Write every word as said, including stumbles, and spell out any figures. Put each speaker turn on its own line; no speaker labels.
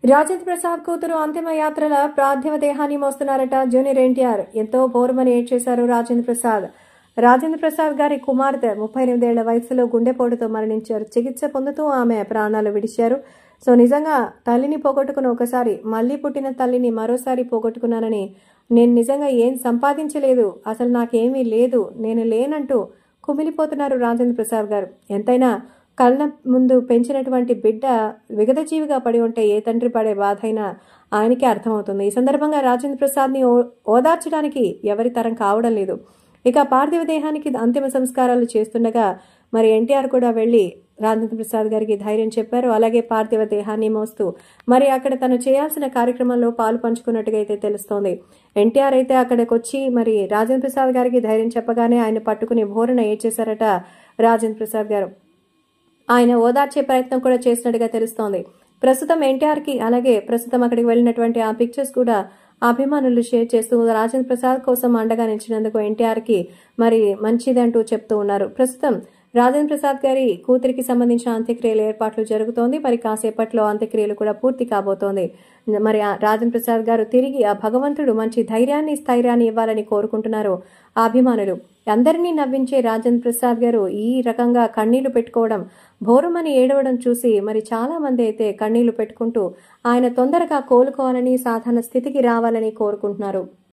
రాజేంద్ర ప్రసాద్ కూతురు అంతిమ యాత్రల పార్థివ దేహాన్ని మోస్తున్నారట జూనియర్ ఎన్టీఆర్. ఎంతో బోరుమని ఏడ్చేశారు రాజేంద్ర ప్రసాద్. రాజేంద్ర ప్రసాద్ గారి కుమార్తె ముప్పై ఎనిమిదేళ్ల వయసులో గుండెపోటుతో మరణించారు. చికిత్స పొందుతూ ఆమె ప్రాణాలు విడిచారు. సో నిజంగా తల్లిని పోగొట్టుకుని ఒకసారి మళ్లీ పుట్టిన తల్లిని మరోసారి పోగొట్టుకున్నానని, నేను నిజంగా ఏం సంపాదించలేదు, అసలు నాకేమీ లేదు, నేను లేనంటూ కుమిలిపోతున్నారు రాజేంద్ర ప్రసాద్ గారు. ఎంతైనా కళ్ళ ముందు పెంచినటువంటి బిడ్డ విగతజీవిగా పడి ఉంటే ఏ తండ్రి పడే బాధ అయినా ఆయనకే అర్థమవుతుంది. ఈ సందర్భంగా రాజేంద్ర ప్రసాద్ని ఓదార్చడానికి ఎవరి తరం కావడం లేదు. ఇక పార్థివ దేహానికి అంతిమ సంస్కారాలు చేస్తుండగా మరి ఎన్టీఆర్ కూడా వెళ్లి రాజేంద్ర ప్రసాద్ గారికి ధైర్యం చెప్పారు. అలాగే పార్థివ దేహాన్ని మోస్తూ మరి అక్కడ తను చేయాల్సిన కార్యక్రమంలో పాలు పంచుకున్నట్టుగా అయితే తెలుస్తోంది. ఎన్టీఆర్ అయితే అక్కడికి వచ్చి మరి రాజేంద్ర ప్రసాద్ గారికి ధైర్యం చెప్పగానే ఆయన పట్టుకుని బోరున ఏడ్చేశారట రాజేంద్ర ప్రసాద్ గారు. ఆయన ఓదార్చే ప్రయత్నం కూడా చేసినట్టుగా తెలుస్తోంది. ప్రస్తుతం ఎన్టీఆర్ కి అలాగే ప్రస్తుతం అక్కడికి వెళ్ళినటువంటి ఆ పిక్చర్స్ కూడా అభిమానులు షేర్ చేస్తూ రాజేంద్ర ప్రసాద్ కోసం అండగా నిలిచినందుకు ఎన్టీఆర్ కి మరి మంచిదంటూ చెప్తూ ఉన్నారు. ప్రస్తుతం రాజేంద్ర ప్రసాద్ గారి కూతురికి సంబంధించిన అంత్యక్రియల ఏర్పాట్లు జరుగుతోంది. మరి కాసేపట్లో అంత్యక్రియలు కూడా పూర్తి కాబోతోంది. మరి రాజేంద్ర ప్రసాద్ గారు తిరిగి ఆ భగవంతుడు మంచి ధైర్యాన్ని స్థైర్యాన్ని ఇవ్వాలని కోరుకుంటున్నారు అభిమానులు. అందరినీ నవ్వించే రాజేంద్ర ప్రసాద్ గారు ఈ రకంగా కన్నీళ్లు పెట్టుకోవడం, భోరుమని ఏడవడం చూసి మరి చాలా మంది అయితే కన్నీళ్లు పెట్టుకుంటూ ఆయన తొందరగా కోలుకోవాలని, సాధారణ స్థితికి రావాలని కోరుకుంటున్నారు.